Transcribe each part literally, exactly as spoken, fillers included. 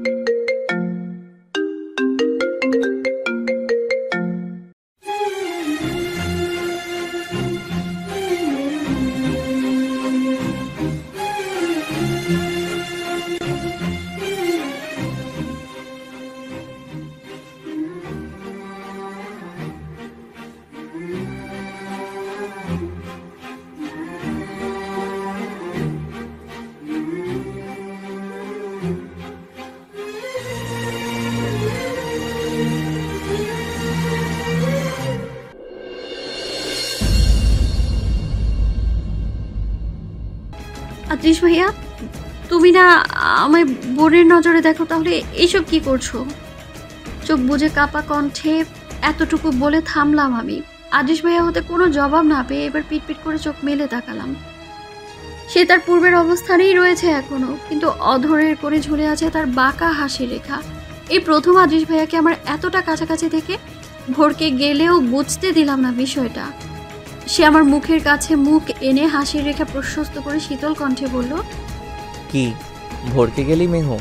আদ্রিস ভাইয়া, তুমি না আমায় বোনের নজরে দেখো, তাহলে এইসব কি করছো? চোখ বুজে কাপা কণ্ঠে এতটুকু বলে থামলাম আমি। আদ্রিস ভাইয়া হতে কোনো জবাব না পেয়ে এবার পিটপিট করে চোখ মেলে তাকালাম। সে তার পূর্বের অবস্থানেই রয়েছে এখনো, কিন্তু অধরের করে ঝুলে আছে তার বাঁকা হাসি রেখা। এই প্রথম আদ্রিস ভাইয়াকে আমার এতটা কাছাকাছি থেকে ভরকে গেলেও বুঝতে দিলাম না বিষয়টা। সে আমার মুখের কাছে মুখ এনে হাসির রেখা প্রশস্ত করে শীতল কণ্ঠে বলল, কি ভরকে গেলি মেহু?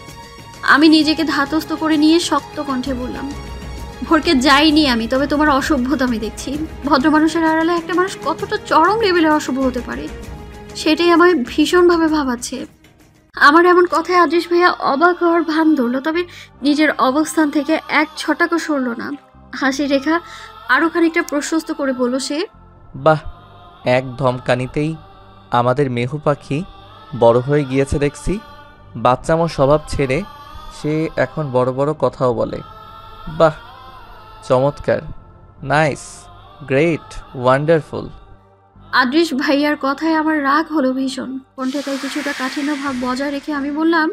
আমি নিজেকে ধাতস্থ করে নিয়ে শক্ত কণ্ঠে বললাম, ভরকে যাইনি আমি, তবে তোমার অসভ্যতা আমি দেখছি। ভদ্র মানুষের আড়ালে একটা মানুষ কতটা চরম লেভেলে অসভ্য হতে পারে, সেটাই আমায় ভীষণভাবে ভাবাচ্ছে। আমার এমন কথায় আদ্রিস ভাইয়া অবাক হওয়ার ভান ধরল, তবে নিজের অবস্থান থেকে এক ছটাকও সরল না। হাসি রেখা আরো খানিকটা প্রশস্ত করে বলল সে, বাহ, এক ধমকানিতেই আমাদের মেহু পাখি বড় হয়ে গিয়েছে দেখছি। বাচ্চামো স্বভাব ছেড়ে সে এখন বড় বড় কথাও বলে। বাহ, চমৎকার, নাইস, গ্রেট, ওয়ান্ডারফুল। আদ্রিস ভাইয়ার কথায় আমার রাগ হলো ভীষণ। কণ্ঠে তাই কিছুটা কাঠিন্য ভাব বজায় রেখে আমি বললাম,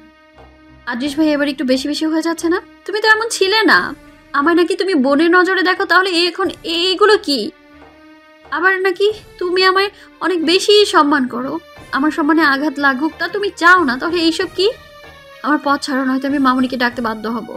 আদ্রিস ভাই এবার একটু বেশি বেশি হয়ে যাচ্ছে না? তুমি তো এমন ছিলে না। আমায় নাকি তুমি বোনের নজরে দেখো, তাহলে এখন এইগুলো কি? আবার নাকি তুমি আমায় অনেক বেশি সম্মান করো, আমার সম্মানে আঘাত লাগুক তা তুমি চাও না, তাহলে এইসব কি? আমার পথ ছাড়ো, নয়তো আমি মামুনিকে ডাকতে বাধ্য হব।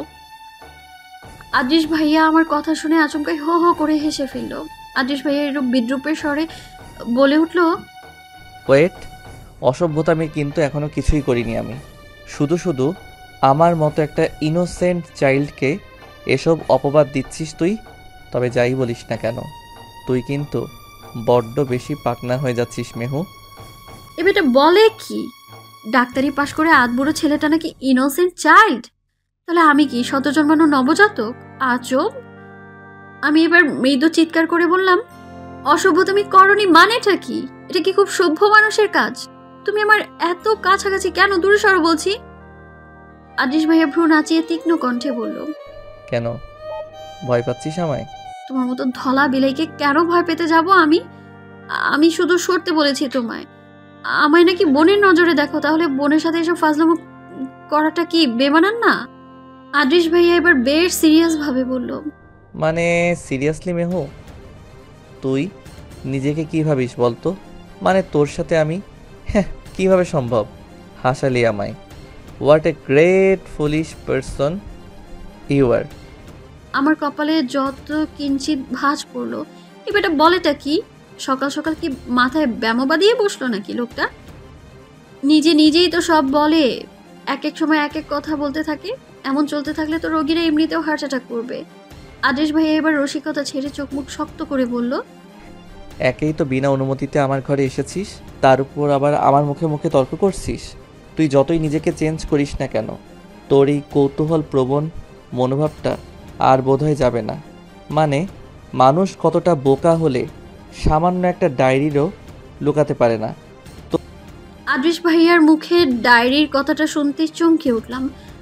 আদ্রিস ভাইয়া আমার কথা শুনে আচমকাই হো হো করে হেসে ফেলল। আদ্রিস ভাইয়া এরূপ বিদ্রুপের স্বরে বলে উঠল, ওয়েট, অসভ্যতামি কিন্তু এখনো কিছুই করিনি আমি। শুধু শুধু আমার মতো একটা ইনোসেন্ট চাইল্ডকে এসব অপবাদ দিচ্ছিস তুই। তবে যাই বলিস না কেন, তুই কিন্তু বড্ড বেশি পাকনা হয়ে যাচ্ছিস মেহু। এবারটা বলে কি? ডাক্তারি পাশ করে আধবুড়ো ছেলেটা নাকি ইনোসেন্ট চাইল্ড? তাহলে আমি কি শত জন্মানো নবজাতক? আজব। আমি এবার মৃদু চিৎকার করে বললাম, অসভ্য তুমি করনি মানেটা কি? এটা কি খুব সভ্য মানুষের কাজ? তুমি আমার এত কাছাকাছি কেন? দূরে সরো বলছি। আদ্রিস ভাইয়া ভ্রু নাচিয়ে তীক্ষ্ণ কণ্ঠে বলল, কেন ভয় পাচ্ছিস আমায়? তোমার মতো ধলা বিলাইকে কেন ভয় পেতে যাব আমি? আমি শুধু সরতে বলেছি তোমায়। আমায় নাকি বোনের নজরে দেখো, তাহলে বোনের সাথে এসব ফাজলামো করাটা কি বেমানান না? আদ্রিস ভাইয়া এবার বেশ সিরিয়াস ভাবে বলল, মানে সিরিয়াসলি মেহু, তুই নিজেকে কি ভাবিস বলতো? মানে তোর সাথে আমি, হ্যাঁ, কিভাবে সম্ভব? হাসালি আমায়। What a great foolish person you are. আমার কপালে যত কিঞ্চিত ভাঁজ পড়লো। এবারটা বলেটা কি? সকাল সকাল কি মাথায় ব্যামোবা দিয়ে বসলো নাকি লোকটা? নিজে নিজেই তো সব বলে, এক এক সময় এক এক কথা বলতে থাকে। এমন চলতে থাকলে তো রোগীরা এমনিতেও হার্ট অ্যাটাক করবে। আদ্রিস ভাইয়া এবার রসিকতা ছেড়ে চোখ মুখ শক্ত করে বলল, একেই তো বিনা অনুমতিতে আমার ঘরে এসেছিস, তার উপর আবার আমার মুখে মুখে তর্ক করছিস। তুই যতই নিজেকে চেঞ্জ করিস না কেন, তোর এই কৌতূহল প্রবণ মনোভাবটা আর বোধহয় যাবে না। মানে মানুষ কতটা বোকা হলে সামান্য একটা ডায়েরিরও লুকাতে পারে না। আদ্রিস ভাইয়ার মুখে ডায়েরির কথাটা শুনতে চমকে উঠলাম।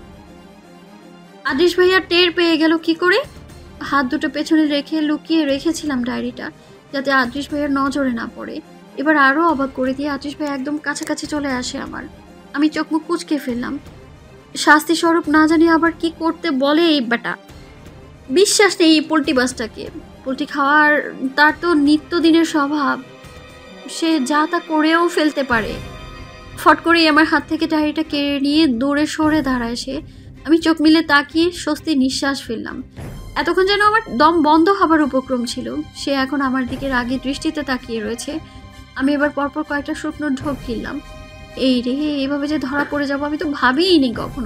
আদ্রিস ভাইয়া টের পেয়ে গেল কি করে? হাত দুটো পেছনে রেখে লুকিয়ে রেখেছিলাম ডায়েরিটা, যাতে আদ্রিস ভাইয়ার নজরে না পড়ে। এবার আরও অবাক করে দিয়ে আদ্রিস ভাই একদম কাছাকাছি চলে আসে আমার। আমি চোখ মুখ কুঁচকে ফেললাম। শাস্তি স্বরূপ না জানি আবার কি করতে বলে এই বেটা। বিশ্বাস নেই এই পোল্ট্রি বাসটাকে। পোল্ট্রি খাওয়ার তার তো নিত্যদিনের স্বভাব, সে যা তা করেও ফেলতে পারে। ফট করেই আমার হাত থেকে ডায়েরিটা কেড়ে নিয়ে দূরে সরে দাঁড়ায় সে। আমি চোখ মিলে তাকিয়ে স্বস্তি নিঃশ্বাস ফেললাম। এতক্ষণ যেন আমার দম বন্ধ হবার উপক্রম ছিল। সে এখন আমার দিকে রাগী দৃষ্টিতে তাকিয়ে রয়েছে। আমি এবার পরপর কয়েকটা শুকনো ঢোক গিললাম। এই রে, এইভাবে যে ধরা পড়ে যাবো আমি তো ভাবিই নি কখনো।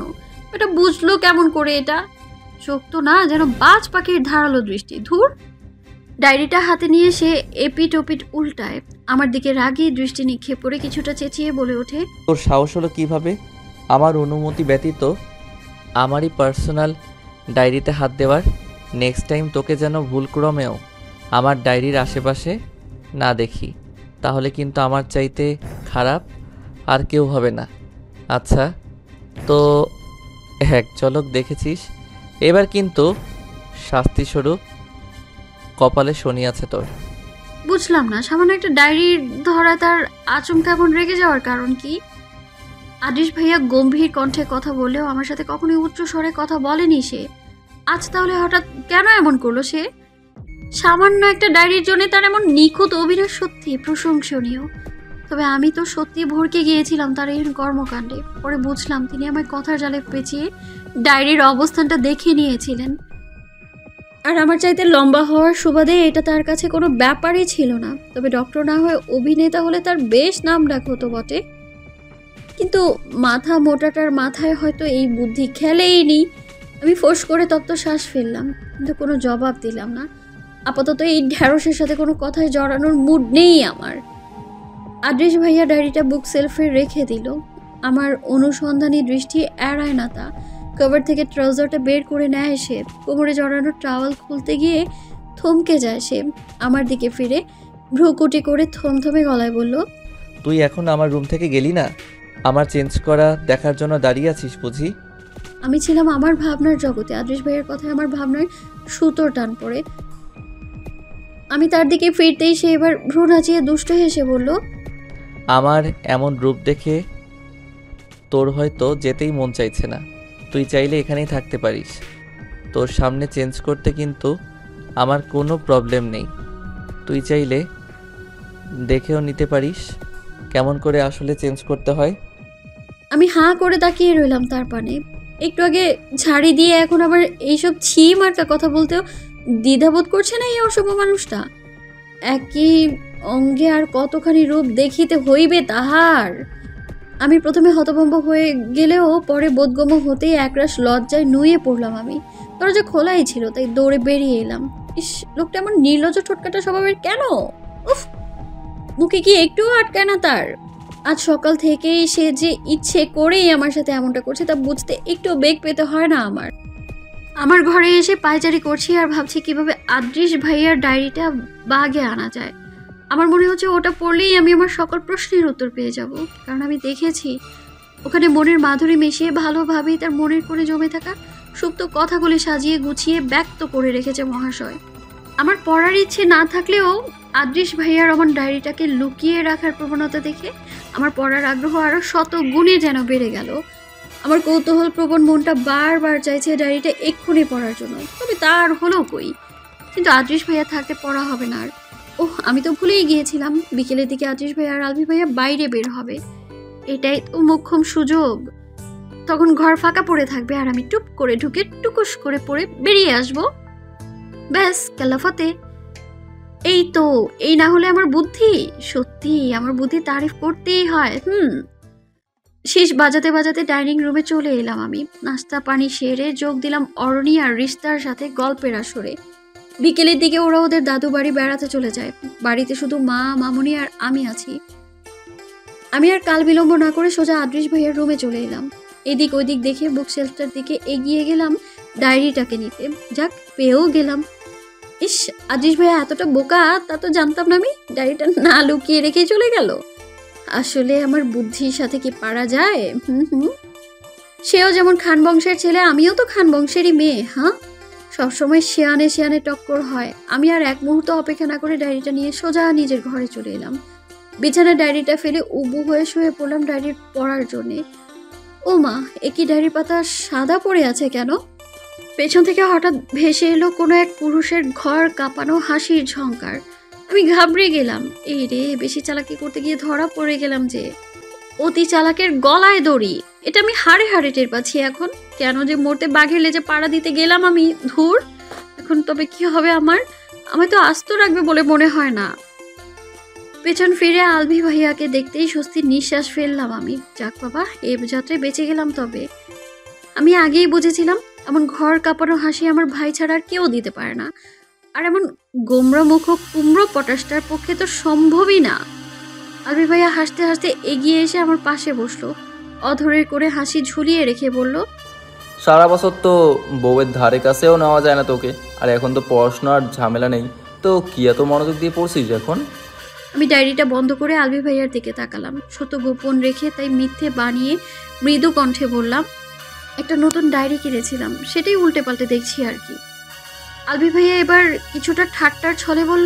এটা বুঝলো কেমন করে? এটা চোখ তো না, যেন বাজ পাখির ধারালো দৃষ্টি। ধুর। ডায়েরিটা হাতে নিয়ে সে এপিট ওপিট উল্টায়, আমার দিকে রাগী দৃষ্টি নিক্ষেপ করে কিছুটা চেঁচিয়ে বলে ওঠে, তোর সাহস হলো কিভাবে আমার অনুমতি ব্যতীত আমারই পার্সোনাল ডায়েরিতে হাত দেওয়ার? নেক্সট টাইম তোকে যেন ভুলক্রমেও আমার ডায়েরির আশেপাশে না দেখি, তাহলে কিন্তু আমার চাইতে খারাপ আর কেউ হবে না। আচ্ছা, তো এক ঝলক দেখেছিস, এবার কিন্তু শাস্তিস্বরূপ কপালে শনি আছে তোর। বুঝলাম না, সামান্য একটা ডায়েরি ধরা তার আচমকা এমন রেগে যাওয়ার কারণ কি? আদিশ ভাইয়া গম্ভীর কণ্ঠে কথা বললেও আমার সাথে কখনোই উচ্চ স্বরে কথা বলেনি সে। আজ তাহলে হঠাৎ কেন এমন করলো সে? সামান্য একটা ডায়েরির জন্য তার এমন নিখুঁত অভিনয় সত্যি প্রশংসনীয়। তবে আমি তো সত্যি ভরকে গিয়েছিলাম তার এই কর্মকাণ্ডে। পরে বুঝলাম তিনি আমার কথার জালে পেঁচিয়ে ডায়েরির অবস্থানটা দেখে নিয়েছিলেন, আর আমার চাইতে লম্বা হওয়ার সুবাদে এটা তার কাছে কোনো ব্যাপারই ছিল না। তবে ডক্টর না হয়ে অভিনেতা হলে তার বেশ নাম ডাক হতো বটে, কিন্তু মাথা মোটাটার মাথায় হয়তো এই বুদ্ধি খেলেই নি। আমি ফোঁস করে তপ্ত শ্বাস ফেললাম, কিন্তু কোনো জবাব দিলাম না। আপাতত এই ঢ্যাঁড়সের সাথে কোনো কথায় জড়ানোর মুড নেই আমার। আদ্রিস ভাইয়া ডায়েরিটা বুক সেলফে রেখে দিল। আমার অনুসন্ধানী দৃষ্টি এড়ায় না তা। কভার থেকে ট্রাউজারটা বের করে নেয় সে। কোমরে জড়ানো টাওয়াল খুলতে গিয়ে থমকে যায় সে। আমার দিকে ফিরে ভ্রুকুটি করে থমথমে গলায় বলল, তুই এখন আমার রুম থেকে গেলি না? আমার চেঞ্জ করা দেখার জন্য দাঁড়িয়ে আছিস বুঝি? আমি ছিলাম আমার ভাবনার জগতে। আদ্রিস ভাইয়ের কথায় আমার ভাবনার সুতোর টান পড়ে। আমি তার দিকে ফিরতেই সে এবার ভ্রু নাচিয়ে দুষ্ট হেসে বলল, আমার এমন রূপ দেখে তোর হয়তো যেতেই মন চাইছে না। তুই চাইলে এখানেই থাকতে পারিস। তোর সামনে চেঞ্জ করতে কিন্তু আমার কোনো প্রবলেম নেই। তুই চাইলে দেখেও নিতে পারিস কেমন করে আসলে চেঞ্জ করতে হয়। আমি হাঁ করে তাকিয়ে রইলাম তার পানে। একটু আগে ঝাড়ি দিয়ে এখন আবার এইসব ছি মার্কা কথা বলতেও দ্বিধাবোধ করছে না এই অসভ্য মানুষটা। একই অঙ্গে আর কতখানি রূপ দেখিতে হইবে তাহার। আমি প্রথমে হতভম্ব হয়ে গেলেও পরে বোধগম্য হতেই একরাশ লজ্জায় নুয়ে পড়লাম আমি। দরজা খোলাই ছিল তাই দৌড়ে বেরিয়ে এলাম। ইস, লোকটা এমন নির্লজ্জ ঠোটকাটা স্বভাবের কেন? উফ, মুখে কি একটুও আটকায় না তার? আজ সকাল থেকেই সে যে ইচ্ছে করেই আমার সাথে এমনটা করছে তা বুঝতে একটু বেগ পেতে হয় না আমার। আমার ঘরে এসে পায়চারি করছি আর ভাবছি কিভাবে আদ্রিস ভাইয়ার ডায়েরিটা বাগে আনা যায়। আমার মনে হচ্ছে ওটা পড়লেই আমি আমার সকল প্রশ্নের উত্তর পেয়ে যাব, কারণ আমি দেখেছি ওখানে মনের মাধুরী মিশিয়ে ভালোভাবেই তার মনের কোণে জমে থাকা সুপ্ত কথাগুলি সাজিয়ে গুছিয়ে ব্যক্ত করে রেখেছে মহাশয়। আমার পড়ার ইচ্ছে না থাকলেও আদ্রিস ভাইয়ার আমার ডায়েরিটাকে লুকিয়ে রাখার প্রবণতা দেখে আমার পড়ার আগ্রহ আরো শত গুণে যেন বেড়ে গেল। আমার কৌতূহল প্রবণ মনটা বারবার চাইছে ডায়েরিটা এক্ষুনি পড়ার জন্য, তবে তার হলেও কই। কিন্তু আদ্রিস ভাইয়া থাকতে পড়া হবে না আর। ওহ, আমি তো ভুলেই গিয়েছিলাম বিকেলের দিকে আদ্রিস ভাইয়া আর আলভি ভাইয়া বাইরে বের হবে। এটাই তো মোক্ষম সুযোগ। তখন ঘর ফাঁকা পড়ে থাকবে আর আমি টুপ করে ঢুকে টুকুস করে পড়ে বেরিয়ে আসবো। ব্যাস, কালাফতে। এই তো, এই না হলে আমার বুদ্ধি। সত্যি আমার বুদ্ধি তারিফ করতেই হয়। হুম শীষ বাজাতে বাজাতে ডাইনিং রুমে চলে এলাম আমি। নাস্তা পানি সেরে যোগ দিলাম অরণি আর রিস্তার সাথে গল্পের আসরে। বিকেলের দিকে ওরা ওদের দাদু বাড়ি বেড়াতে চলে যায়। বাড়িতে শুধু মা, মামুনি আর আমি আছি। আমি আর কাল বিলম্ব না করে সোজা আদ্রিস ভাইয়ের রুমে চলে এলাম। এদিক ওইদিক দেখে বুক শেলফটার দিকে এগিয়ে গেলাম ডায়েরিটাকে নিতে। যাক, পেয়েও গেলাম। ইস, আদ্রিস ভাইয়া এতটা বোকা তা তো জানতাম না আমি। ডায়েরিটা না লুকিয়ে রেখে চলে গেল। আসলে আমার বুদ্ধির সাথে কি পারা যায়? হুম হুম সেও যেমন খান বংশের ছেলে, আমিও তো খান বংশেরই মেয়ে। হ্যাঁ, সবসময় শেয়ানে শেয়ানে টক্কর হয়। আমি আর এক মুহূর্ত অপেক্ষা না করে ডায়েরিটা নিয়ে সোজা নিজের ঘরে চলে এলাম। বিছানায় ডায়েরিটা ফেলে উবু হয়ে শুয়ে পড়লাম ডায়েরি পড়ার জন্যে। ও মা, একই ডায়েরি পাতা সাদা পড়ে আছে কেন? পেছন থেকে হঠাৎ ভেসে এলো কোনো এক পুরুষের ঘর কাঁপানো হাসির ঝংকার। আমি ঘাবড়ে গেলাম। এই রে, বেশি চালাকি করতে গিয়ে ধরা পড়ে গেলাম যে। অতি চালাকের গলায় দড়ি, এটা আমি হাড়ে হাড়ে টের পাচ্ছি এখন। কেন যে মরতে বাঘের লেজে পাড়া দিতে গেলাম আমি। ধুর, এখন তবে কি হবে আমার? আমায় তো আস্ত রাখবে বলে মনে হয় না। পেছন ফিরে আলভি ভাইয়াকে দেখতেই স্বস্তির নিঃশ্বাস ফেললাম আমি। যাক বাবা, এ যাত্রায় বেঁচে গেলাম। তবে আমি আগেই বুঝেছিলাম এমন ঘর কাঁপানো হাসি আমার ভাই ছাড়া আর কেউ দিতে পারে না। আর এমন গোমরা মুখ কুমড়ো পটাশটার পক্ষে তো সম্ভবই না। আলবি ভাইয়া হাসতে হাসতে এগিয়ে এসে আমার পাশে বসলো, অধরের করে হাসি ঝুলিয়ে রেখে বলল, সারা বছর তো বউয়ের ধারে কাছেও নেওয়া যায় না তোকে, আর এখন তো পড়াশোনার ঝামেলা নেই, তো কি এত মনোযোগ দিয়ে পড়ছিস এখন? আমি ডায়েরিটা বন্ধ করে আলবি ভাইয়ার দিকে তাকালাম, সত্য গোপন রেখে তাই মিথ্যে বানিয়ে মৃদু কণ্ঠে বললাম, একটা নতুন ডায়েরি কিনেছিলাম, সেটাই উল্টে পাল্টে দেখছি আর কি। আলবি ভাইয়া এবার কিছুটা ঠাট্টার ছলে বলল,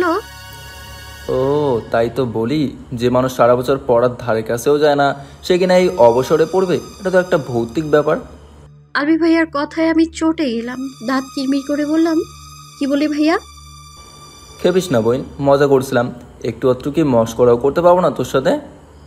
ও তাই তো বলি, যে মানুষ সারা বছর পড়ার ধারে কাছেও যায় না সে কিনা এই অবসরে পড়বে, এটা তো একটা ভৌতিক ব্যাপার। আলবি ভাইয়ার কথায় আমি চটে গেলাম, দাঁত কিরমির করে বললাম, কি বলি ভাইয়া? খেপিস না বোন, মজা করছিলাম, একটু অত্র কি মস্করাও করতে পারবো না তোর সাথে?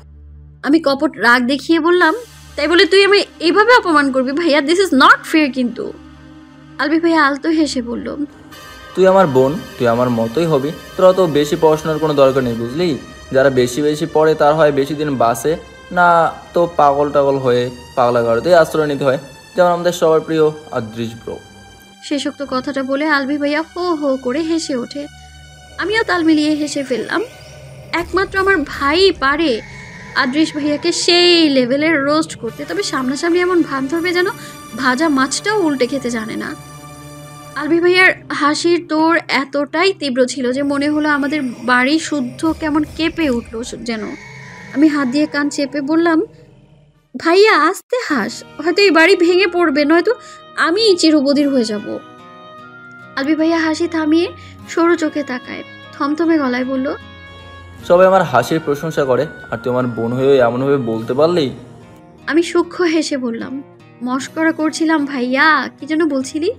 আমি কপট রাগ দেখিয়ে বললাম, তাই বলে তুই আমি এইভাবে অপমান করবি ভাইয়া? দিস ইজ নট ফেয়ার কিন্তু। আলবি ভাইয়া আলতো হেসে বলল, তুই আমার বোন, তুই আমার মতোই হবি, তোরা তো বেশি পড়াশোনার কোনো দরকার নেই বুঝলি। যারা বেশি বেশি পড়ে তার হয় বেশি দিন বাসে না, তো পাগল টাগল হয়ে পাগলা গাড়িতেই আশ্রয় নিতে হয়, যেমন আমাদের সবার প্রিয় আদৃশ ব্রো। শেষোক্ত কথাটা বলে আলবি ভাইয়া হো হো করে হেসে ওঠে। আমিও তাল মিলিয়ে হেসে ফেললাম। একমাত্র আমার ভাই পারে আদৃশ ভাইয়াকে সেই লেভেলের রোস্ট করতে, তবে সামনাসামনি এমন ভান ধরবে যেন ভাজা মাছটাও উল্টে খেতে জানে না। আলবি ভাইয়ার হাসির তোর এতটাই তীব্র ছিল যে মনে হলো আমাদের বাড়ি শুদ্ধ কেমন কেঁপে উঠল যেন। আমি হাত দিয়ে কান চেপে বললাম, ভাইয়া আস্তে হাস, হয়তো এই বাড়ি ভেঙে পড়বে, নয়তো আমি চিরবধির হয়ে যাব। আলবি ভাইয়া হাসি থামিয়ে সরু চোখে তাকায়, থমথমে গলায় বলল, সবাই আমার হাসির প্রশংসা করে, আর তুই আমার বোন হয়েও এমনভাবে বলতে পারলি? আমি সূক্ষ্ম হেসে বললাম, মস্করা করছিলাম ভাইয়া, কি যেন বলছিলি?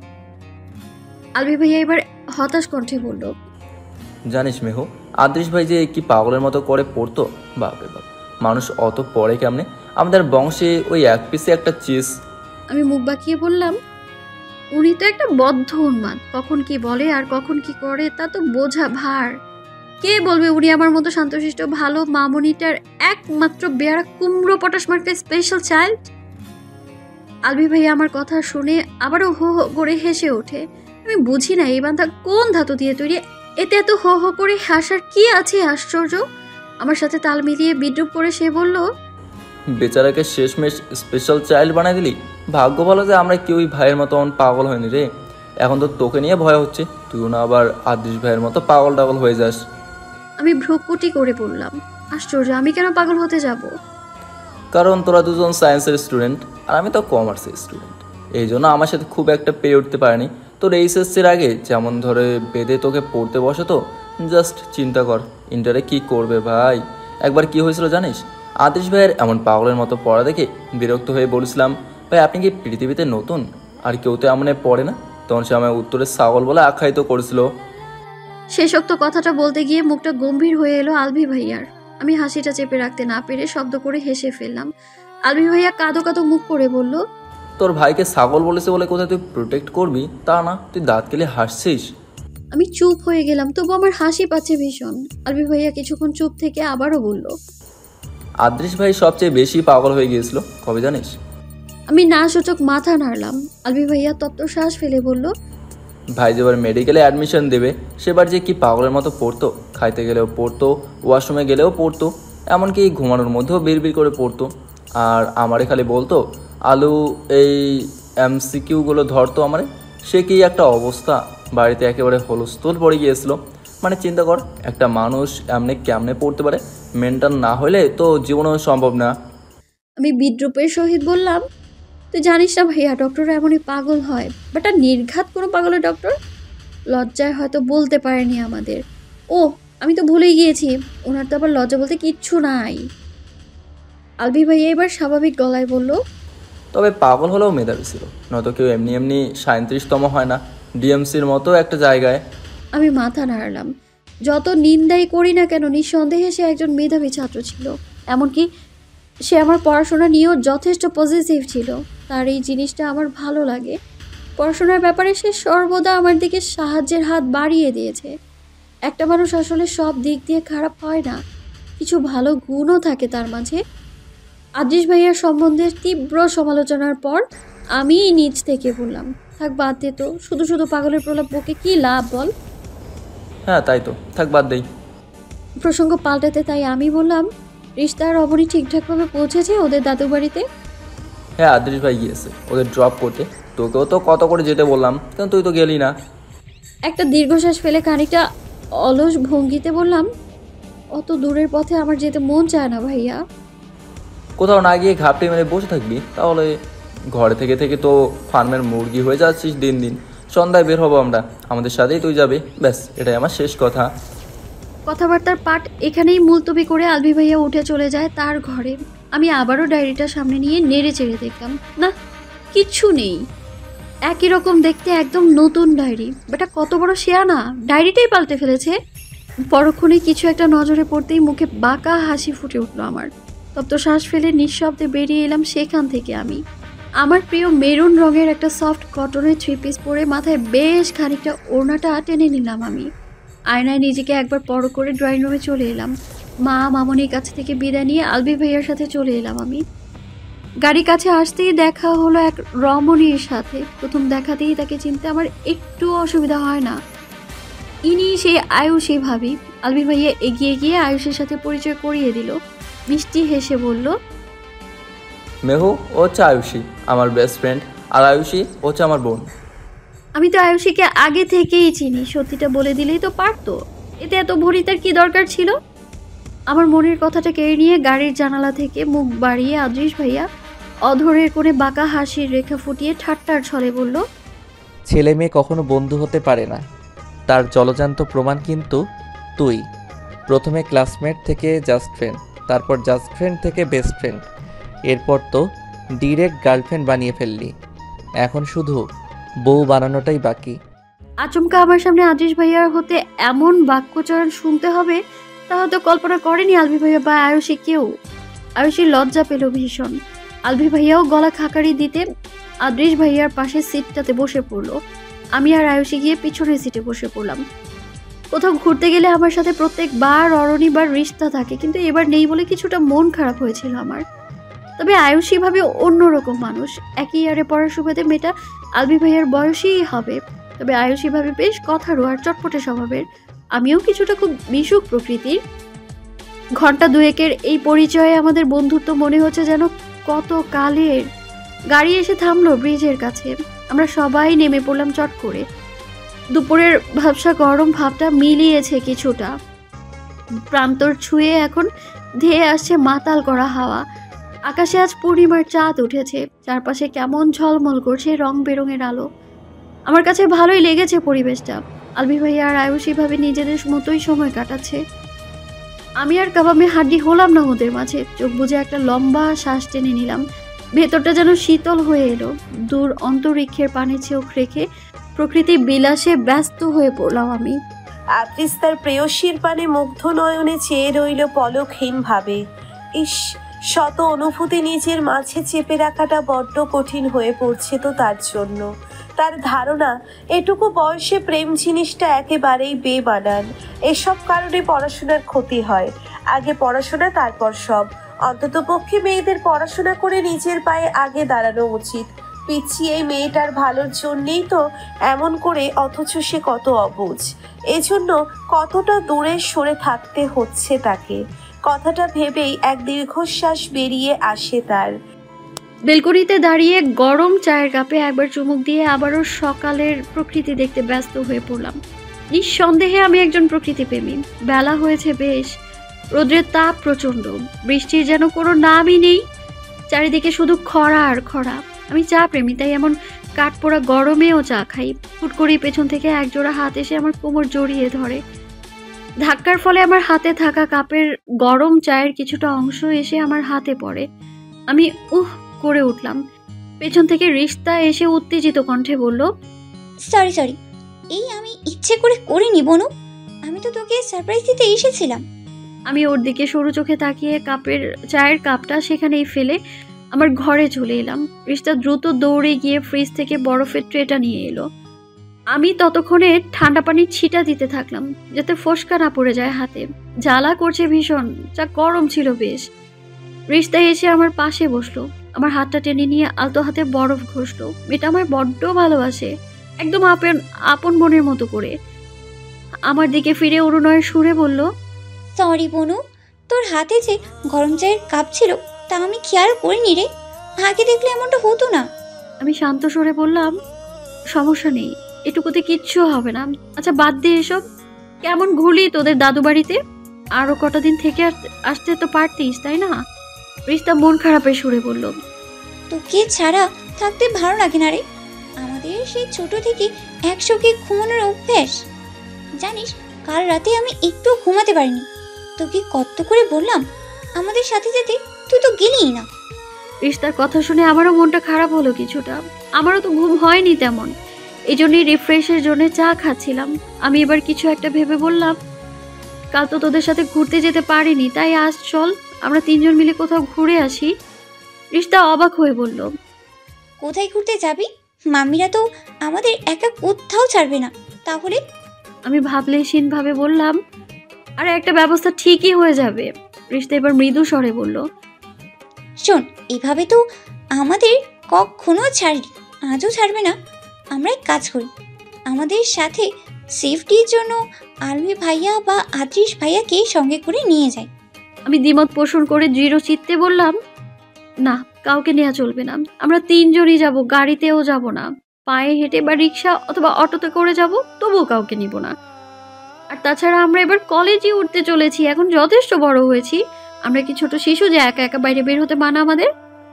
আলবি ভাইয়া এবার হতাশ কণ্ঠে বলল, জানিস মেহু, আদৃশ ভাই যে কি পাগলের মতো করে পড়তো, বাপরে বাপ, মানুষ অত পড়ে কেমনে? আমাদের বংশে ওই এক পিসে একটা চিজ। আমি মুখ বাঁকিয়ে বললাম, উনি তো একটা বদ্ধ উন্মাদ, কখন কি বলে আর কখন কি করে তা তো বোঝা ভার। কে বলবে উনি আমার মতো শান্তশিষ্ট ভালো মামনিটার একমাত্র বেয়ারা কুমড়ো পটাশ মার্কা স্পেশাল চাইল্ড? আলবি ভাইয়া আমার কথা শুনে আবারও হো হো করে হেসে ওঠে। আমি বুঝি না এই বান্ধা কোন ধাতু দিয়ে তৈরি, এতে এত হো হো করে হাসার কি আছে আশ্চর্য? আমার সাথে তাল মিলিয়ে বিদ্রুপ করে সে বলল, বেচারাকে শেষমেশ স্পেশাল চাইল্ড বানাই দিলি। ভাগ্য ভালো যে আমরা কেউই ভাইয়ের মতো অন পাগল হয়নি রে। এখন তো তোকে নিয়ে ভয় হচ্ছে, তুইও না আবার আদৃশ ভাইয়ের মতো পাগল টাগল হয়ে যাস। আমি ভ্রুকুটি করে বললাম, আশ্চর্য, আমি কেন পাগল হতে যাব? কারণ তোরা দুজন সায়েন্সের স্টুডেন্ট আর আমি তো কমার্সের স্টুডেন্ট, এই জন্য আমার সাথে খুব একটা পেয়ে উঠতে পারেনি। তোর এইচএসসির আগে যেমন ধরে বেঁধে তোকে পড়তে বসতো, জাস্ট চিন্তা কর ইন্টারে কি করবে ভাই। একবার কি হয়েছিল জানিস? আদৃশ ভাইয়ের এমন পাগলের মতো পড়া দেখে বিরক্ত হয়ে বলেছিলাম, ভাই আপনি কি পৃথিবীতে নতুন? আর কেউ তো এমন পড়ে না। তখন সে আমায় উত্তরে ছাগল বলে আখ্যায়িত করেছিল। শেষোক্ত কথাটা বলতে গিয়ে মুখটা গম্ভীর হয়ে এলো আলবি ভাইয়ার। আমি হাসিটা চেপে রাখতে না পেরে শব্দ করে হেসে ফেললাম। আলবি ভাইয়া কাঁদো কাঁদো মুখ করে বলল, তোর ভাইকে ছাগল বলেছে বলে কোথায় তুই প্রোটেক্ট করবি, তা না তুই দাঁত কেলে হাসছিস। আমি চুপ হয়ে গেলাম, তবু আমার হাসি পাচ্ছে ভীষণ। আলবি ভাইয়া কিছুক্ষণ চুপ থেকে আবারও বলল, আদৃশ ভাই সবচেয়ে বেশি পাগল হয়ে গিয়েছিল কবে জানিস? আমি না সূচক মাথা নাড়লাম। আলবি ভাইয়া তত্ত্ব শ্বাস ফেলে বলল, ভাই যেবার মেডিকেলে অ্যাডমিশন দেবে সেবার যে কি পাগলের মতো পড়তো, খাইতে গেলেও পড়তো, ওয়াশরুমে গেলেও পড়তো, এমনকি ঘুমানোর মধ্যেও বিড়বিড় করে পড়তো। আর আমারে খালি বলতো, আলু এই এমসিকিউগুলো ধরতো আমারে। সে কি একটা অবস্থা, বাড়িতে একেবারে হলস্থল পড়ে গিয়েছিল। মানে চিন্তা কর, একটা মানুষ এমনি কেমনে পড়তে পারে, মেন্টাল না হলে তো জীবনেও সম্ভব না। আমি বিদ্রুপের সহিত বললাম, তুই জানিস না ভাইয়া, ডক্টররা এমনই পাগল হয়, বাট আর নির্ঘাত কোনো পাগলের ডক্টর। লজ্জায় হয়তো বলতে পারেনি আমাদের। ও আমি তো ভুলেই গিয়েছি, ওনার তো আবার লজ্জা বলতে কিচ্ছু নাই। আলবি ভাইয়া এবার স্বাভাবিক গলায় বলল, তবে পাগল হলেও মেধাবী ছিল, নয়তো কেউ এমনি এমনি সাঁত্রিশতম হয় না ডিএমসির মতো একটা জায়গায়। আমি মাথা নাড়লাম। যত নিন্দাই করি না কেন, নিঃসন্দেহে সে একজন মেধাবী ছাত্র ছিল। এমনকি সে আমার পড়াশোনা নিয়েও যথেষ্ট পজিটিভ ছিল। তার এই জিনিসটা আমার ভালো লাগে। পড়াশোনার ব্যাপারে সে সর্বদা আমার দিকে সাহায্যের হাত বাড়িয়ে দিয়েছে। একটা মানুষ আসলে সব দিক দিয়ে খারাপ হয় না, কিছু ভালো গুণও থাকে তার মাঝে। আদৃশ ভাইয়ার সম্বন্ধে তীব্র সমালোচনার পর আমি নিচ থেকে বললাম, থাক বাদ দে তো, শুধু শুধু পাগলের প্রলাপ বকে কি লাভ বল। হ্যাঁ তাই তো, থাক বাদ দেই। প্রসঙ্গ পাল্টাতে তাই আমি বললাম, রিশতা আর অবনী ঠিকঠাকভাবে পৌঁছেছে ওদের দাদু বাড়িতে? হ্যাঁ আদৃশ ভাই গিয়েছে ওদের ড্রপ করতে, তোকেও তো কত করে যেতে বললাম, কিন্তু তুই তো গেলি না। একটা দীর্ঘশ্বাস ফেলে খানিকটা অলস ভঙ্গিতে বললাম, অত দূরের পথে আমার যেতে মন চায় না ভাইয়া। কোথাও না গিয়ে ঘাপটে মেরে বসে থাকবি তাহলে? ঘরে থেকে থেকে তো ফার্মের মুরগি হয়ে যাচ্ছিস দিন দিন। সন্ধ্যায় বের হবো আমরা, আমাদের সাথেই তুই যাবে, ব্যাস এটাই আমার শেষ কথা। কথাবার্তার পাঠ এখানেই মুলতবি করে আলভি ভাইয়া উঠে চলে যায় তার ঘরে। আমি আবারও ডায়েরিটা সামনে নিয়ে নেড়ে চেড়ে দেখলাম, না কিচ্ছু নেই। একই রকম দেখতে, একদম নতুন ডায়েরি। বেটা কত বড় শেয়ানা, ডায়েরিটাই পাল্টে ফেলেছে। পরক্ষণে কিছু একটা নজরে পড়তেই মুখে বাঁকা হাসি ফুটে উঠলো আমার। তপ্ত শ্বাস ফেলে নিঃশব্দে বেরিয়ে এলাম সেখান থেকে। আমি আমার প্রিয় মেরুন রঙের একটা সফট কটনের থ্রি পিস পরে মাথায় বেশ খানিকটা ওড়নাটা টেনে নিলাম। আমি আয়নায় নিজেকে একবার বড় করে ড্রয়িং রুমে চলে এলাম। মা মামনির কাছ থেকে বিদায় নিয়ে আলবি ভাইয়ার সাথে চলে এলাম। আমি গাড়ি কাছে আসতেই দেখা হলো এক রমণীর সাথে। প্রথম দেখাতেই তাকে চিনতে আমার একটু অসুবিধা হয় না। ইনি সেই আয়ুষী ভাবি। আলবি ভাইয়া এগিয়ে গিয়ে আয়ুষের সাথে পরিচয় করিয়ে দিল। মিষ্টি হেসে বলল, মেহু ও হচ্ছে আয়ুষী, আমার বেস্ট ফ্রেন্ড, আর আয়ুষী হচ্ছে আমার বোন। আমি তো আয়ুষীকে আগে থেকেই চিনি, সত্যিটা বলে দিলেই তো পারতো, এতে এত ভরিতার কি দরকার ছিল? আমার মনের কথাটা কেড়ে নিয়ে গাড়ির জানালা থেকে মুখ বাড়িয়ে আদৃশ ভাইয়া অধরের কোণে বাঁকা হাসির রেখা ফুটিয়ে ঠাট্টার ছলে বলল, ছেলে মেয়ে কখনো বন্ধু হতে পারে না, তার জলজান্ত প্রমাণ কিন্তু তুই। প্রথমে ক্লাসমেট থেকে জাস্ট ফ্রেন্ড, তারপর জাস্ট ফ্রেন্ড থেকে বেস্ট ফ্রেন্ড, এরপর তো ডিরেক্ট গার্লফ্রেন্ড বানিয়ে ফেললি। এখন শুধু বউ বানানোটাই বাকি। আচমকা আমার সামনে আদৃশ ভাইয়ার হতে এমন বাক্যচরণ শুনতে হবে তা হয়তো কল্পনা করেনি আলভি ভাইয়া বা আয়ুষী কেউ। আয়ুষী লজ্জা পেল ভীষণ। আলভি ভাইয়াও গলা খাকারি দিতে আদৃশ ভাইয়ার পাশে সিটটাতে বসে পড়লো। আমি আর আয়ুষী গিয়ে পিছনের সিটে বসে পড়লাম। কোথাও ঘুরতে গেলে আমার সাথে প্রত্যেকবার অরণি বা রিশতা থাকে, কিন্তু এবার নেই বলে কিছুটা মন খারাপ হয়েছিল আমার। তবে আয়ুষী ভাবে অন্যরকম মানুষ। একই ইয়ারে পড়ার সুবাদে মেয়েটা আলভি ভাইয়ার বয়সীই হবে, তবে আয়ুষী ভাবে বেশ কথারও আর চটপটে স্বভাবের। আমিও কিছুটা খুব মিশুক প্রকৃতির। ঘন্টা দুয়েকের এই পরিচয়ে আমাদের বন্ধুত্ব মনে হচ্ছে যেন কত কালের। গাড়ি এসে থামলো ব্রিজের কাছে। আমরা সবাই নেমে পড়লাম চট করে। দুপুরের ভাবসা গরম ভাবটা মিলিয়েছে কিছুটা। প্রান্তর ছুঁয়ে এখন ধেয়ে আসছে মাতাল করা হাওয়া। আকাশে আজ পূর্ণিমার চাঁদ উঠেছে, চারপাশে কেমন ঝলমল করছে রং বেরঙের আলো। আমার কাছে ভালোই লেগেছে পরিবেশটা। আলভি ভাইয়া আর আয়ুষী ভাবে নিজেদের মতোই সময় কাটাচ্ছে। আমি আর কাবামে হাড্ডি হলাম না ওদের মাঝে। চোখ বুজে একটা লম্বা শ্বাস টেনে নিলাম। ভেতরটা যেন শীতল হয়ে এলো। দূর অন্তরিক্ষের পানে চোখ রেখে প্রকৃতি বিলাসে ব্যস্ত হয়ে পড়লাম আমি। আদ্রিস তার প্রেয়সীর পানে মুগ্ধ নয়নে চেয়ে রইল পলকহীন ভাবে। ইস, শত অনুভূতি নিজের মাঝে চেপে রাখাটা বড্ড কঠিন হয়ে পড়ছে তো তার জন্য। তার ধারণা এটুকু বয়সে প্রেম জিনিসটা একেবারেই বেমানান। এসব কারণে পড়াশোনার ক্ষতি হয়। আগে পড়াশোনা তারপর সব। অন্ততপক্ষে মেয়েদের পড়াশোনা করে নিজের পায়ে আগে দাঁড়ানো উচিত। পিছিয়ে মেয়েটার ভালোর জন্যেই তো এমন করে, অথচ সে কত অবুঝ। এজন্য কতটা দূরে সরে থাকতে হচ্ছে তাকে। কথাটা ভেবেই এক দীর্ঘশ্বাস বেরিয়ে আসে তার। বেলকনিতে দাঁড়িয়ে গরম চায়ের কাপে একবার চুমুক দিয়ে আবারও সকালের প্রকৃতি দেখতে ব্যস্ত হয়ে পড়লাম। নিঃসন্দেহে আমি একজন প্রকৃতিপ্রেমী। বেলা হয়েছে বেশ, রোদ্রের তাপ প্রচণ্ড, বৃষ্টির যেন কোনো নামই নেই। চারিদিকে শুধু খরা আর খরা। আমি চা প্রেমী, তাই এমন কাঠপোড়া গরমেও চা খাই। হুট করেই পেছন থেকে একজোড়া হাত এসে আমার কোমর জড়িয়ে ধরে। ধাক্কার ফলে আমার হাতে থাকা কাপের গরম চায়ের কিছুটা অংশ এসে আমার হাতে পড়ে। আমি উহ করে উঠলাম। পেছন থেকে রিশতা এসে উত্তেজিত কণ্ঠে বলল, সরি সরি এই আমি ইচ্ছে করে করিনি বনু, আমি তো তোকে সারপ্রাইজ দিতে এসেছিলাম। আমি ওর দিকে সরু চোখে তাকিয়ে কাপের চায়ের কাপটা সেখানেই ফেলে আমার ঘরে চলে এলাম। রিশতা দ্রুত দৌড়ে গিয়ে ফ্রিজ থেকে বরফের ট্রেটা নিয়ে এলো। আমি ততক্ষণে ঠান্ডা পানির ছিটা দিতে থাকলাম যাতে ফোসকা না পড়ে যায় হাতে। জ্বালা করছে ভীষণ, চা গরম ছিল বেশ। রিশতা এসে আমার পাশে বসলো। আমার হাতটা টেনে নিয়ে আলতো হাতে বরফ ঘষলো। মেয়েটা আমার বড্ড ভালোবাসে, একদম আপন আপন বোনের মতো করে। আমার দিকে ফিরে অরুণয়ের সুরে বলল, সরি বনু, তোর হাতে যে গরম চায়ের কাপ ছিল তা আমি খেয়াল করিনি রে। আগে দেখলে এমনটা হতো না। আমি শান্ত স্বরে বললাম, সমস্যা নেই, এটুকুতে কিচ্ছু হবে না। আচ্ছা বাদ দে এসব, কেমন ঘুরলি তোদের দাদু বাড়িতে? আরো কটা দিন থেকে আস- আসতে তো পারতিস, তাই না? রিস্তা মন খারাপের সুরে বলল, তোকে ছাড়া থাকতে ভালো লাগে না রে। আমাদের সেই ছোট থেকে একসঙ্গে ঘুমানোর অভ্যাস। জানিস, কাল রাতে আমি একটু ঘুমাতে পারিনি। তোকে কত করে বললাম আমাদের সাথে যেতে, তুই তো গেলিই না। রিস্তার কথা শুনে আমারও মনটা খারাপ হলো কিছুটা। আমারও তো ঘুম হয়নি তেমন, এই জন্যই রিফ্রেশের জন্য চা খাচ্ছিলাম। আমি এবার কিছু একটা ভেবে বললাম, কাল তো তোদের সাথে ঘুরতে যেতে পারিনি, তাই আজ চল আমরা তিনজন মিলে কোথাও ঘুরে আসি। রিস্তা অবাক হয়ে বলল, কোথায় ঘুরতে যাবি? মাম্মিরা তো আমাদের একা কোথাও ছাড়বে না। তাহলে আমি ভাবলেশীন ভাবে বললাম, আরে একটা ব্যবস্থা ঠিকই হয়ে যাবে। রিস্তা এবার মৃদু স্বরে বলল, শোন, এভাবে তো আমাদের কখনো ছাড়ি, আজও ছাড়বে না। আমরা এক কাজ করি, আমাদের সাথে সেফটির জন্য আলমি ভাইয়া বা আত্রিশ ভাইয়াকে সঙ্গে করে নিয়ে যাই। আমি দ্বিমত পোষণ করে দৃঢ় চিত্তে বললাম, না, কাউকে নেওয়া চলবে না। আমরা তিনজনই যাব, গাড়িতেও যাব না, পায়ে হেঁটে বা রিক্সা অথবা অটোতে করে যাব, তবুও কাউকে নিব না। আর তাছাড়া আমরা এবার কলেজে উঠতে চলেছি, এখন যথেষ্ট বড় হয়েছি। আমরা কি ছোট শিশু যে একা একা বাইরে বের হতে মানা আমাদের?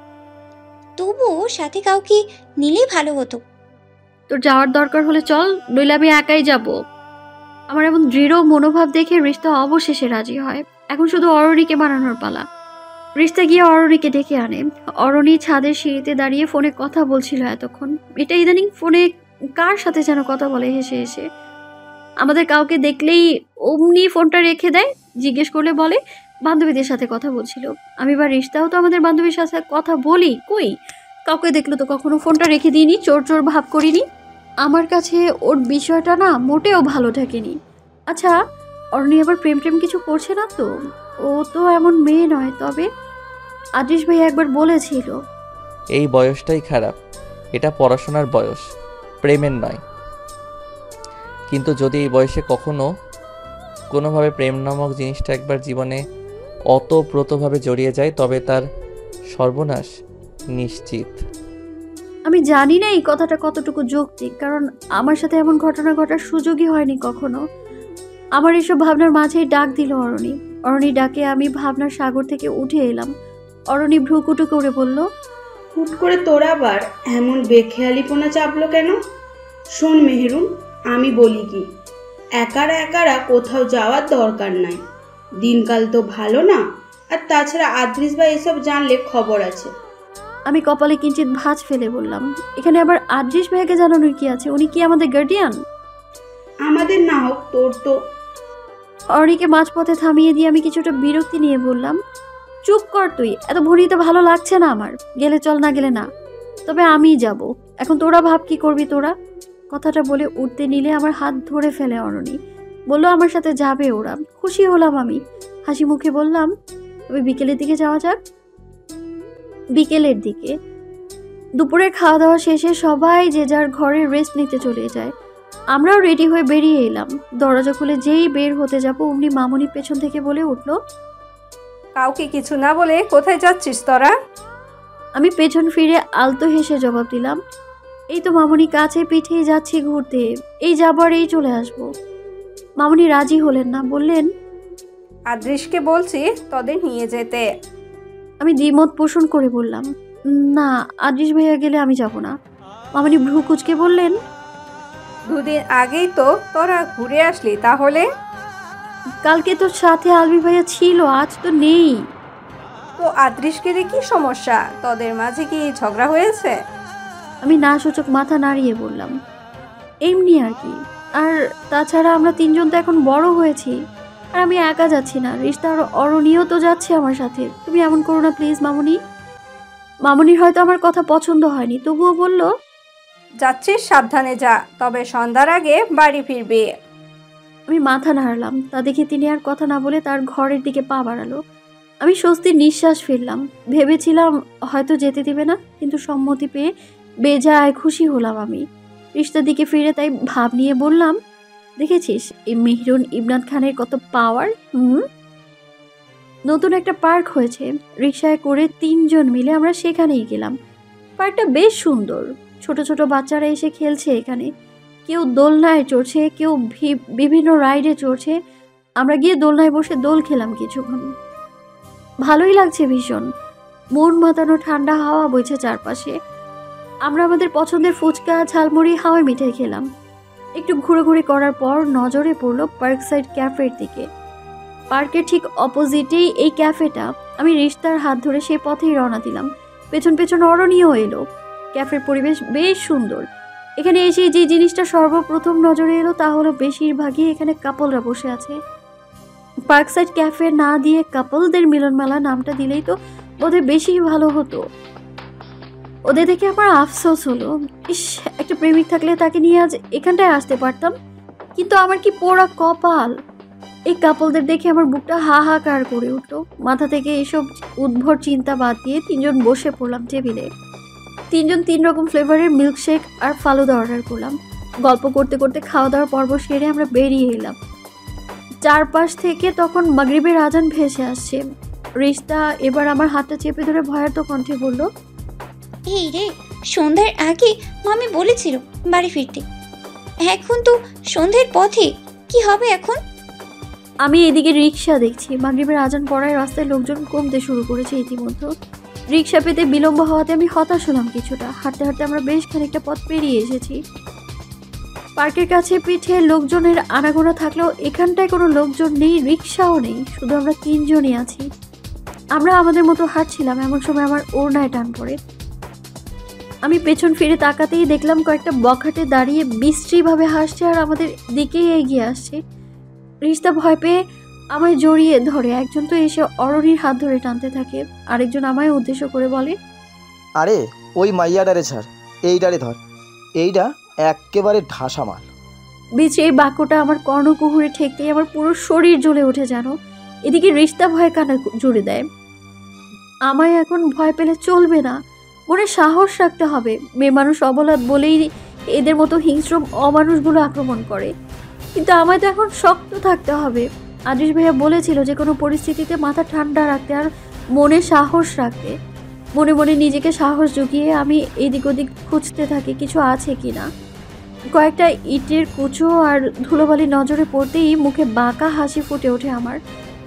তবুও সাথে কাউকে নিলে ভালো হতো। তোর যাওয়ার দরকার হলে চল, নইলে আমি একাই যাব। আমার এমন দৃঢ় মনোভাব দেখে রিস্তা অবশেষে রাজি হয়। এখন শুধু অরণিকে বানানোর পালা। রিস্তা গিয়ে অরণিকে ডেকে আনে। অরণি ছাদের সিঁড়িতে দাঁড়িয়ে ফোনে কথা বলছিল এতক্ষণ। এটা ইদানিং ফোনে কার সাথে যেন কথা বলে হেসে হেসে। আমাদের কাউকে দেখলেই অমনি ফোনটা রেখে দেয়। জিজ্ঞেস করলে বলে বান্ধবীদের সাথে কথা বলছিল। আমি বা রিস্তাও তো আমাদের বান্ধবীর সাথে কথা বলি, কই কাউকে দেখলো তো কখনো ফোনটা রেখে দিইনি, চোর চোর ভাব করিনি। আমার কাছে ওর বিষয়টা না মোটেও ভালো ঠেকেনি। আচ্ছা, অরণি আবার প্রেম প্রেম কিছু করছে না তো? ও তো এমন মেয়ে নয়। তবে আদিশ ভাই একবার বলেছিল, এই বয়সটাই খারাপ, এটা পড়াশোনার বয়স, প্রেমের নয়। কিন্তু যদি এই বয়সে কখনো কোনোভাবে প্রেম নামক জিনিসটা একবার জীবনে অতপ্রতভাবে জড়িয়ে যায়, তবে তার সর্বনাশ নিশ্চিত। আমি জানি না এই কথাটা কতটুকু যৌক্তিক, কারণ আমার সাথে এমন ঘটনা ঘটার সুযোগই হয়নি কখনো। আমার এসব ভাবনার মাঝেই ডাক দিল অরণি। অরণি ডাকে আমি ভাবনার সাগর থেকে উঠে এলাম। অরণি ভ্রুকুটু করে বলল, হুট করে তোর আবার এমন বেখেয়ালিপনা চাপলো কেন? শোন মেহেরুন, আমি বলি কি, একারা একারা কোথাও যাওয়ার দরকার নাই। দিনকাল তো ভালো না, আর তাছাড়া আদ্রিস ভাই এসব জানলে খবর আছে। আমি কপালে কিঞ্চিত ভাঁজ ফেলে বললাম, এখানে আবার আদ্রিস ভাইকে জানানোর কি আছে? উনি কি আমাদের গার্ডিয়ান? আমাদের না হোক, তোর তো। অরণিকে মাঝপথে থামিয়ে দিয়ে আমি কিছুটা বিরক্তি নিয়ে বললাম, চুপ কর তুই, এত ভরিতে ভালো লাগছে না আমার। গেলে চল, না গেলে না। তবে আমিই যাব। এখন তোরা ভাব কি করবি তোরা। কথাটা বলে উঠতে নিলে আমার হাত ধরে ফেলে অরণি। বললো আমার সাথে যাবে ওরা। খুশি হলাম আমি, হাসি মুখে বললাম, তবে বিকেলের দিকে যাওয়া যাক। বিকেলের দিকে দুপুরের খাওয়া দাওয়া শেষে সবাই যে যার ঘরে রেস্ট নিতে চলে যায়। আমরাও রেডি হয়ে বেরিয়ে এলাম। দরজা খুলে যেই বের হতে যাব অমনি মামুনি পেছন থেকে বলে উঠল, কাউকে কিছু না বলে কোথায় যাচ্ছিস তোরা? আমি পেছন ফিরে আলতো হেসে জবাব দিলাম, এই তো মামুনি, কাছে পিঠেই যাচ্ছি ঘুরতে, এই যাবার এই চলে আসব। মামুনি রাজি হলেন না, বললেন, আদৃশকে বলছি তোদের নিয়ে যেতে। আমি দ্বিমত পোষণ করে বললাম, না, আদ্রিস ভাইয়া গেলে আমি যাব না। মামুনি ভ্রু কুচকে বললেন, দুদিন আগেই তো তোরা ঘুরে আসলি, তাহলে কালকে তোর সাথে আলবি ভাইয়া ছিল, আজ তো নেই। তো আদৃশকে দিয়ে কি সমস্যা? তোদের মাঝে কি ঝগড়া হয়েছে? আমি না সূচক মাথা নাড়িয়ে বললাম, এমনি আর কি। আর তাছাড়া আমরা তিনজন তো এখন বড় হয়েছি, আর আমি একা যাচ্ছি না, রিস্তা আর অরণিও তো যাচ্ছে আমার সাথে। তুমি এমন করো না প্লিজ মামুনি। মামুনির হয়তো আমার কথা পছন্দ হয়নি, তবুও বলল, যাচ্ছিস সাবধানে যা, তবে সন্ধ্যার আগে বাড়ি ফিরবি। আমি মাথা নাড়লাম। তা দেখে তিনি আর কথা না বলে তার ঘরের দিকে পা বাড়ালো। আমি স্বস্তির নিঃশ্বাস ফেললাম। ভেবেছিলাম হয়তো যেতে দিবে না, কিন্তু সম্মতি পেয়ে বেজায় খুশি হলাম আমি। রিশতার দিকে ফিরে তাই ভাব নিয়ে বললাম, দেখেছিস এই মেহরুন ইমরান খানের কত পাওয়ার? হুম, নতুন একটা পার্ক হয়েছে, রিকশায় করে তিনজন মিলে আমরা সেখানেই গেলাম। পার্কটা বেশ সুন্দর, ছোট ছোট বাচ্চারা এসে খেলছে এখানে। কেউ দোলনায় চড়ছে, কেউ বিভিন্ন রাইডে চড়ছে। আমরা গিয়ে দোলনায় বসে দোল খেলাম কিছুক্ষণ। ভালোই লাগছে ভীষণ, মন মাতানো ঠান্ডা হাওয়া বইছে চারপাশে। আমরা আমাদের পছন্দের ফুচকা, ঝালমুড়ি, হাওয়াই মিঠাই খেলাম। একটু ঘুরোঘুরি করার পর নজরে পড়ল পার্ক সাইড ক্যাফের দিকে। পার্কের ঠিক অপোজিটেই এই ক্যাফেটা। আমি রিশতার হাত ধরে সেই পথেই রওনা দিলাম। পেছন পেছন অরণিও এলো। ক্যাফের পরিবেশ বেশ সুন্দর। এখানে এসে যে জিনিসটা সর্বপ্রথম নজরে এলো তা হলো বেশিরভাগই এখানে কাপলরা বসে আছে। পার্ক সাইড ক্যাফে না দিয়ে কাপলদের মিলনমেলা নামটা দিলেই তো বোধহয় বেশি ভালো হতো। ওদের দেখে আমার আফসোস হলো। ইস, একটা প্রেমিক থাকলে তাকে নিয়ে আজ এখানটায় আসতে পারতাম, কিন্তু আমার কি পোড়া কপাল। এই কাপলদের দেখে আমার বুকটা হাহাকার করে উঠলো। মাথা থেকে এসব উদ্ভট চিন্তা বাদ দিয়ে তিনজন বসে পড়লাম টেবিলে। তিনজন তিন রকম ফ্লেভারের মিল্কশেক আর ফালুদা অর্ডার করলাম। গল্প করতে করতে খাওয়া দাওয়ার পর্ব সেরে আমরা বেরিয়ে এলাম। চারপাশ থেকে তখন মাগরিবের আজান ভেসে আসছে। রিশতা এবার আমার হাতটা চেপে ধরে ভয়ার্ত কণ্ঠে বলল, এই রে, সন্ধ্যার আগে মামি বলেছিল বাড়ি ফিরতে, এখন তো সন্ধ্যের পথে, কি হবে এখন? আমি এদিকে রিক্সা দেখছি। মাগরিবের আজান পড়ায় রাস্তায় লোকজন কমতে শুরু করেছে ইতিমধ্যে। রিক্সা পেতে বিলম্ব হওয়াতে আমি হতাশ হলাম কিছুটা। হাঁটতে হাঁটতে আমরা বেশ খানিকটা পথ পেরিয়ে এসেছি। পার্কের কাছে পিঠে লোকজনের আনাগোনা থাকলেও এখানটায় কোনো লোকজন নেই, রিক্সাও নেই, শুধু আমরা তিনজনই আছি। আমরা আমাদের মতো হাঁটছিলাম, এমন সময় আমার ওড়নায় টান পড়ে। আমি পেছন ফিরে তাকাতেই দেখলাম কয়েকটা বখাটে দাঁড়িয়ে বিশ্রীভাবে হাসছে আর আমাদের দিকেই এগিয়ে আসছে। রিশতা ভয় পেয়ে আমায় জড়িয়ে ধরে। একজন তো এসে অরণির হাত ধরে টানতে থাকে, আরেকজন আমায় উদ্দেশ্য করে বলে, আরে ওই মাইয়াডারে ছাড়, এইটারে ধর, এইটা একেবারে ঢাসা মাল। বিচে এই বাক্যটা আমার কর্ণকুহুরে ঠেকতেই আমার পুরো শরীর জ্বলে ওঠে জানো। এদিকে রিশতা ভয় কানা জুড়ে দেয়। আমায় এখন ভয় পেলে চলবে না, মনে সাহস রাখতে হবে। মেয়ে মানুষ অবলাদ বলেই এদের মতো হিংস্র অমানুষগুলো আক্রমণ করে, কিন্তু আমায় তো এখন শক্ত থাকতে হবে। আদিশ ভাইয়া বলেছিল যে কোনো পরিস্থিতিতে মাথা ঠান্ডা রাখতে আর মনে সাহস রাখতে। মনে মনে নিজেকে সাহস জুগিয়ে আমি এদিক ওদিক খুঁজতে থাকি কিছু আছে কি না। কয়েকটা ইটের কুচো আর ধুলোবালি নজরে পড়তেই মুখে বাঁকা হাসি ফুটে ওঠে আমার।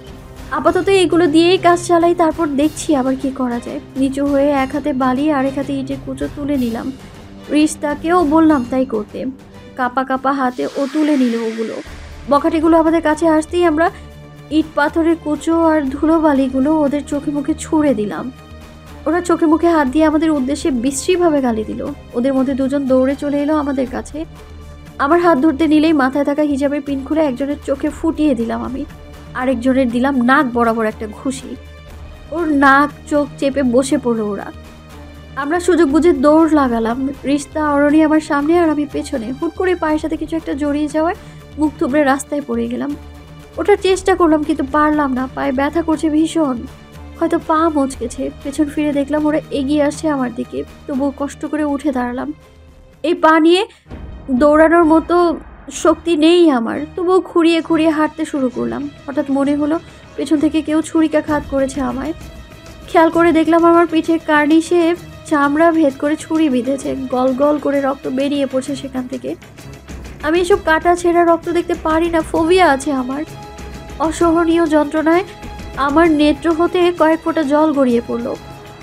আপাতত এগুলো দিয়েই কাজ চালাই, তারপর দেখছি আবার কি করা যায়। নিচু হয়ে এক হাতে বালি আর এক হাতে ইটের কুচো তুলে নিলাম। রিশতাকেও বললাম তাই করতে। কাপা কাপা হাতে ও তুলে নিল ওগুলো। বখাটিগুলো আমাদের কাছে আসতেই আমরা ইট পাথরের কুচো আর ধুলোবালিগুলো ওদের চোখে মুখে ছুঁড়ে দিলাম। ওরা চোখে মুখে হাত দিয়ে আমাদের উদ্দেশ্যে বিশ্রীভাবে গালি দিল। ওদের মধ্যে দুজন দৌড়ে চলে এলো আমাদের কাছে। আমার হাত ধরতে নিলেই মাথায় থাকা হিজাবের পিন খুলে একজনের চোখে ফুটিয়ে দিলাম আমি, আরেকজনের দিলাম নাক বরাবর একটা ঘুষি। ওর নাক চোখ চেপে বসে পড়লো ওরা। আমরা সুযোগ বুঝে দৌড় লাগালাম। রিশতা অরণি আমার সামনে আর আমি পেছনে। হুট করে পায়ের সাথে কিছু একটা জড়িয়ে যাওয়ায় মুখ থুবড়ে রাস্তায় পড়ে গেলাম। ওঠার চেষ্টা করলাম কিন্তু পারলাম না, পায়ে ব্যথা করছে ভীষণ। হয়তো পা মচকেছে। পেছন ফিরে দেখলাম ওরা এগিয়ে আসছে আমার দিকে, তবুও কষ্ট করে উঠে দাঁড়ালাম। এই পা নিয়ে দৌড়ানোর মতো শক্তি নেই আমার, তবুও খুঁড়িয়ে খুঁড়িয়ে হাঁটতে শুরু করলাম। হঠাৎ মনে হলো পেছন থেকে কেউ ছুরিকাঘাত করেছে আমায়। খেয়াল করে দেখলাম আমার পিঠের কার্নিশে চামড়া ভেদ করে ছুরি বিঁধেছে, গল গল করে রক্ত বেরিয়ে পড়ছে সেখান থেকে। আমি এসব কাটা ছেঁড়া রক্ত দেখতে পারি না, ফোবিয়া আছে আমার। অসহনীয় যন্ত্রণায় আমার নেত্র হতে কয়েক ফোঁটা জল গড়িয়ে পড়লো।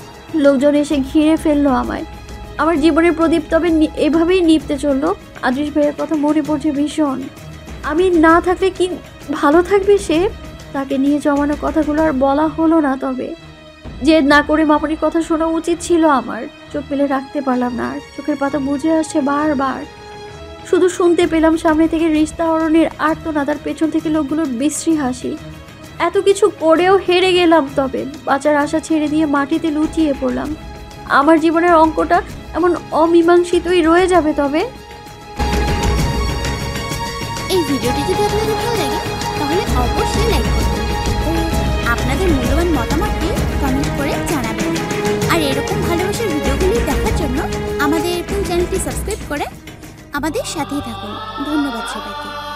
লোকজন এসে ঘিরে ফেললো আমায়। আমার জীবনের প্রদীপ তবে এভাবেই নিভতে চললো। আদিশ ভাইয়ের কথা মনে পড়ছে ভীষণ। আমি না থাকলে কি ভালো থাকবে সে? তাকে নিয়ে জমানো কথাগুলো আর বলা হলো না, তবে জেদ না করে মামনির কথা শোনা উচিত ছিল আমার। চোখ মেলে রাখতে পারলাম না আর। চোখের পাতা বুঝে আসছে বারবার। শুধু শুনতে পেলাম সামনে থেকে রিশতা অরণের আর্তনাদ আর পেছন থেকে লোকগুলোর বিশ্রী হাসি। এত কিছু করেও হেরে গেলাম, তবে বাঁচার আশা ছেড়ে দিয়ে মাটিতে লুটিয়ে পড়লাম। আমার জীবনের অঙ্কটা এমন অমীমাংসিতই রয়ে যাবে। তবে এই ভিডিওটি যদি আপনাদের ভালো লাগে তাহলে অবশ্যই লাইক করবেন ও আপনাদের মূল্যবান মতামতটি কমেন্ট করে জানাবেন। আর এরকম ভালোবাসার ভিডিওগুলি দেখার জন্য আমাদের চ্যানেলটি সাবস্ক্রাইব করে আমাদের সাথেই থাকুন। ধন্যবাদ সবাইকে।